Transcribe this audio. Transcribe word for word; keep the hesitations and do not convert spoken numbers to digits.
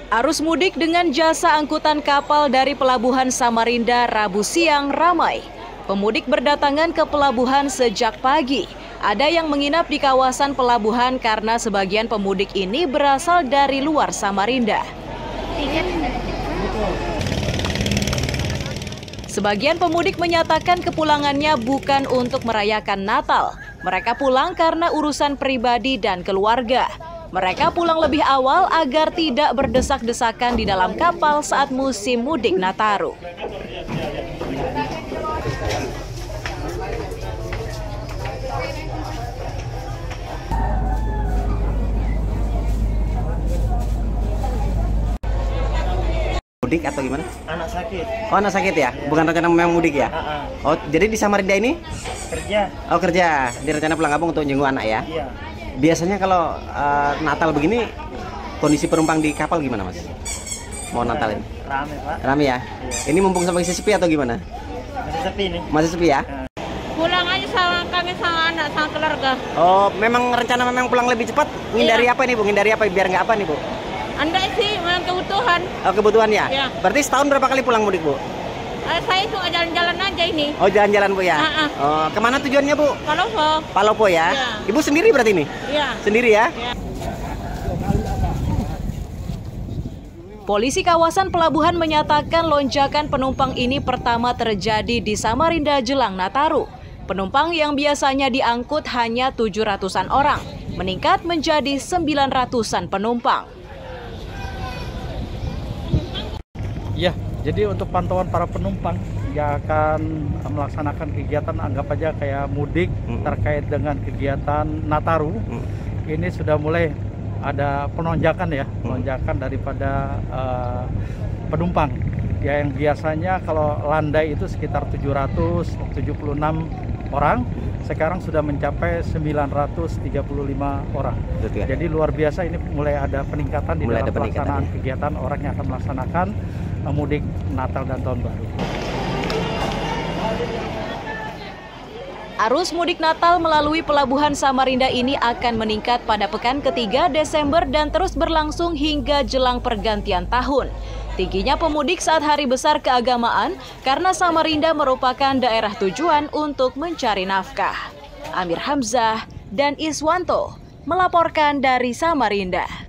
Arus mudik dengan jasa angkutan kapal dari Pelabuhan Samarinda Rabu siang ramai. Pemudik berdatangan ke pelabuhan sejak pagi. Ada yang menginap di kawasan pelabuhan karena sebagian pemudik ini berasal dari luar Samarinda. Sebagian pemudik menyatakan kepulangannya bukan untuk merayakan Natal. Mereka pulang karena urusan pribadi dan keluarga. Mereka pulang lebih awal agar tidak berdesak-desakan di dalam kapal saat musim mudik Nataru. Mudik atau gimana? Anak sakit. Oh, anak sakit ya? Bukan rencana memang mudik ya? Uh-uh. Oh, jadi di Samarinda ini? Kerja. Oh, kerja. Di rencana pulang kampung untuk jenguk anak ya? Iya. Biasanya kalau uh, Natal begini, kondisi penumpang di kapal gimana, Mas? Mau Natal ini? Rame, Pak. Rame ya? Iya. Ini mumpung sampai sepi atau gimana? Masih sepi nih. Masih sepi ya? Uh. Pulang aja sama kami sama anak sama keluarga. Oh, memang rencana memang pulang lebih cepat? Ngindari Iya. apa nih, Bu? Ngindari apa? Biar nggak apa nih, Bu? Anda sih memang kebutuhan. Oh, kebutuhan ya? Iya. Berarti setahun berapa kali pulang mudik, Bu? Eh, saya cuma jalan-jalan aja ini. Oh, jalan-jalan, Bu ya? Uh-uh. Oh, kemana tujuannya, Bu? Kalau so, Palopo ya? Iya. Ibu sendiri berarti ini? iya. Sendiri ya? Iya. Polisi kawasan pelabuhan menyatakan lonjakan penumpang ini pertama terjadi di Samarinda jelang Nataru. Penumpang yang biasanya diangkut hanya tujuh ratusan orang, meningkat menjadi sembilan ratusan penumpang. Ya, jadi untuk pantauan para penumpang yang akan melaksanakan kegiatan anggap aja kayak mudik hmm. terkait dengan kegiatan Nataru, hmm. ini sudah mulai ada penonjakan ya, hmm. penonjakan daripada uh, penumpang. Ya, yang biasanya kalau landai itu sekitar tujuh ratus tujuh puluh enam orang, sekarang sudah mencapai sembilan ratus tiga puluh lima orang. Betul, ya? Jadi luar biasa, ini mulai ada peningkatan di mulai dalam pelaksanaan ya? kegiatan orang yang akan melaksanakan uh, mudik Natal dan Tahun Baru. Arus mudik Natal melalui Pelabuhan Samarinda ini akan meningkat pada pekan ketiga Desember dan terus berlangsung hingga jelang pergantian tahun. Tingginya pemudik saat hari besar keagamaan karena Samarinda merupakan daerah tujuan untuk mencari nafkah. Amir Hamzah dan Iswanto melaporkan dari Samarinda.